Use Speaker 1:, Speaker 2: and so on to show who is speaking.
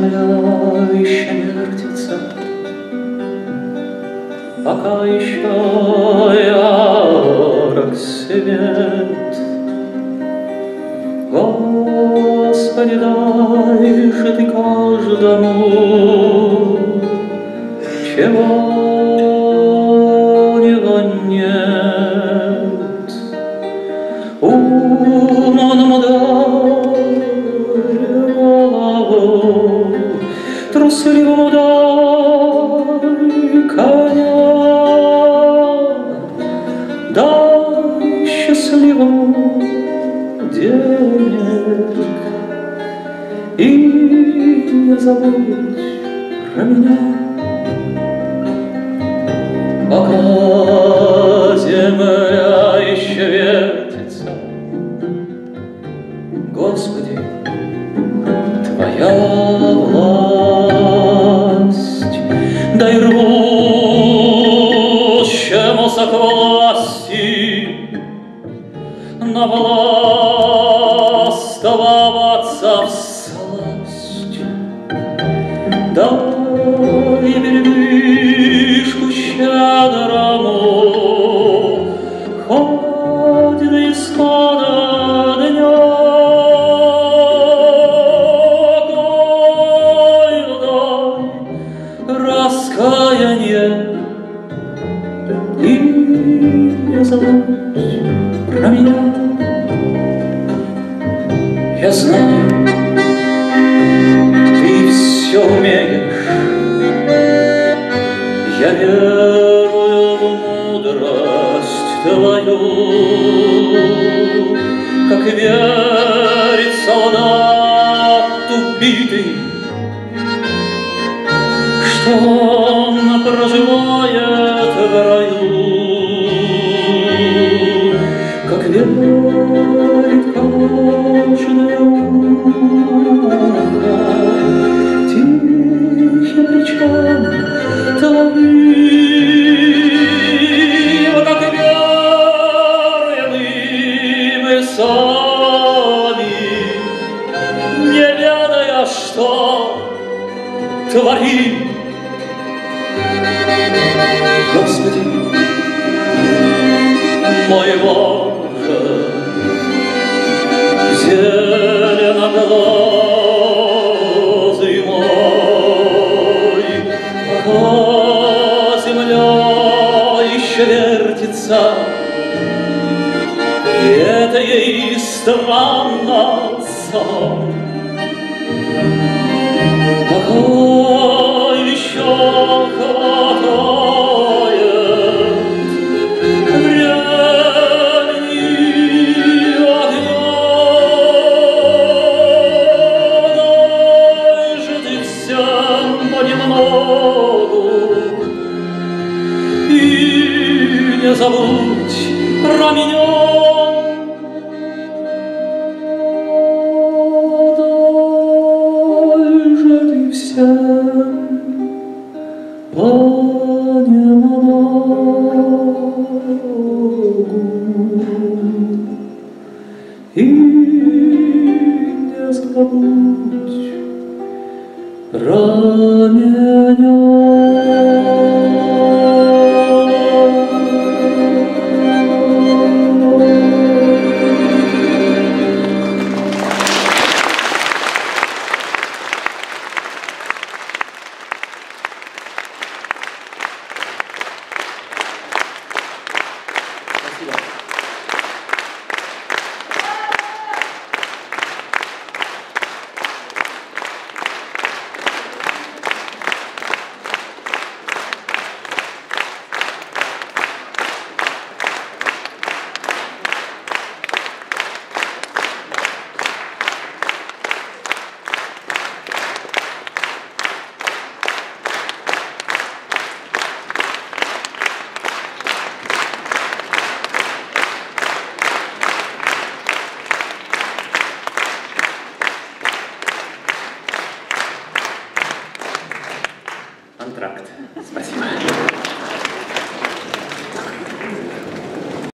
Speaker 1: земля еще вертится, пока еще ярок свет. Господи, дай же ты каждому, чего у него нет. Умному дай голову, трусливому дай коня, дай счастливому денег и не забудь про меня. Пока земля еще вертится, Господи, Твоя власть, дай рвущемуся к власти навластвоваться всласть, дай передышку щедрому, хоть до исхода дня. Дай раскаяние и не забудь про меня. Я знаю, ты все умеешь, я верую в мудрость твою, как верит солдат убитый, что он проживает в раю, как верит каждое ухо тихим речам твоим, как верим и мы сами, не ведая, что творим. Господи, мой Боже, зеленоглазый мой, пока земля еще вертится, и это ей странно сон. Пока еще не забудь про меня. Дай же ты всем понемногу и не забудь про меня. Антракт. Спасибо.